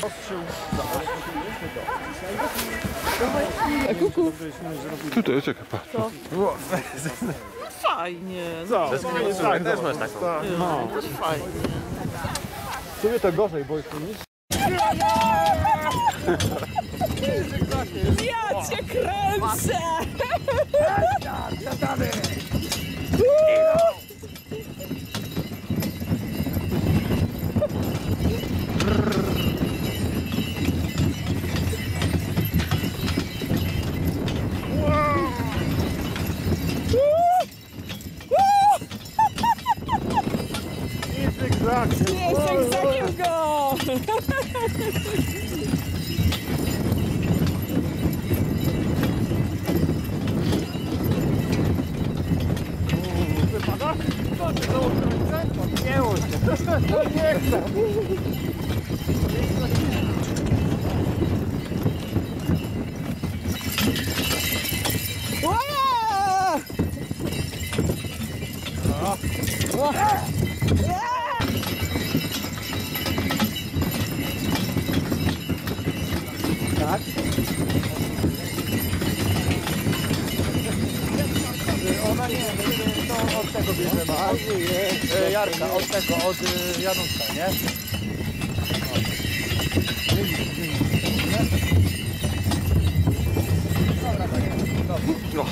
Kuku. Tutaj, czekaj, patrz. Fajnie. Co? Tak, też masz taką. No. Fajnie. Sobie to gorzej, bo jest nic. Ja cię kręcę! Nie, zygzakiem go! Wypada? Co ty, to ukręcę? Podjęło się. Nie chcę. Tak? Ona nie, to od tego bierzemy, a? Jarka, od tego, od Januszka, nie? No.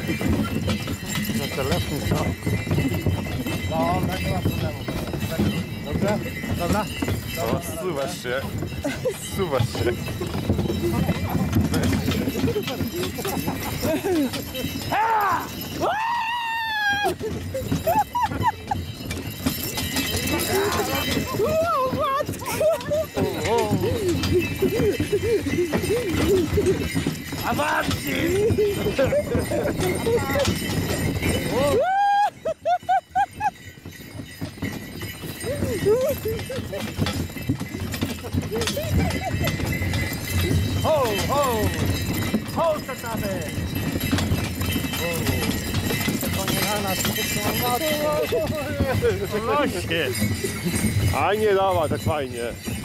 Na telefon, co? No, nie ma problemu. Dobrze? Dobra? O, zsuwasz się. Zsuwasz się. Awanci! Ho, ho! Ho, tatamy! Losie. A nie dała tak fajnie.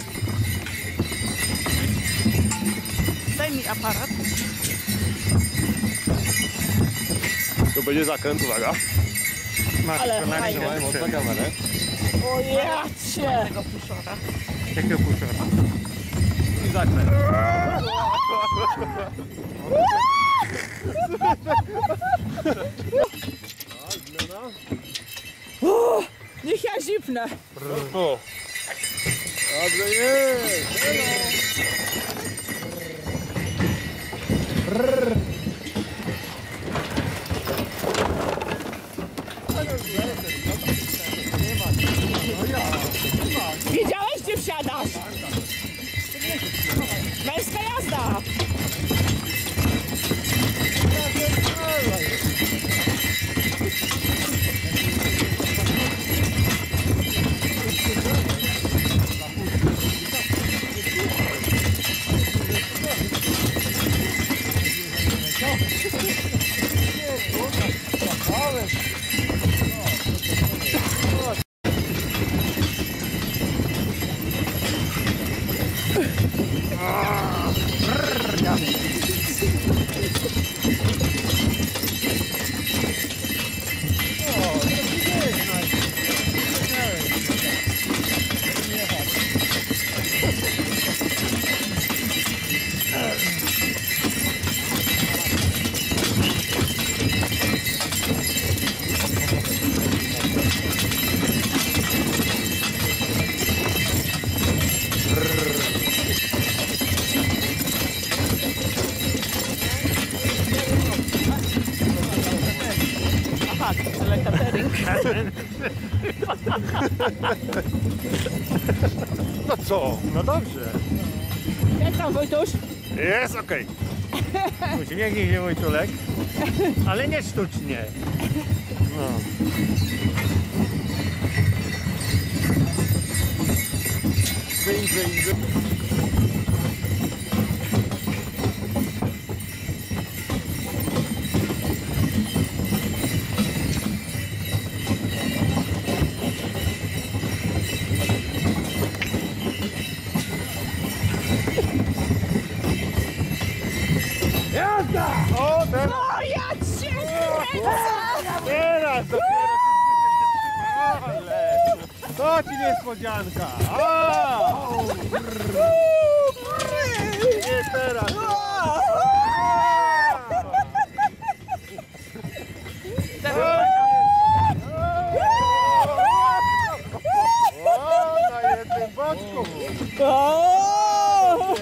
Daj mi aparat. To będzie zakręt, uwaga. Masz Ale to na fajnie. ręce. Mocna kamerę. O ja cię! Tego puszora. Jakiego puszora? I zakręt. Niech ja zipnę. O. Dobrze jest. Wiedziałeś, gdzie wsiadasz? Męska jazda! Ale catering. No co? No dobrze. Jak tam, Wojtuś? Jest okej. Uśmiechnij się, Wojtulek. Ale nie sztucznie. No. O, teraz! O, ja cię kręcę! Teraz dopiero się ale to ci niespodzianka! A! Nie teraz! O, na jednym boczku! O!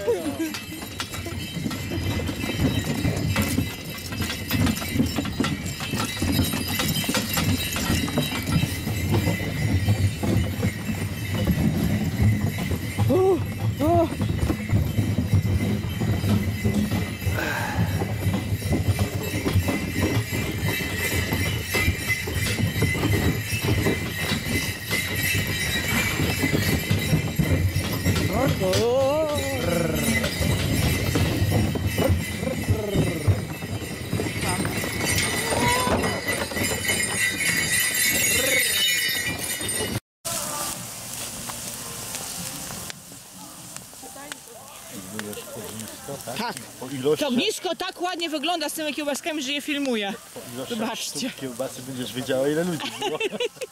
Tak, Po ilości to ognisko tak ładnie wygląda z tymi kiełbaskami, że je filmuję. Zobaczcie. kiełbasy będziesz wiedziała, ile ludzi było.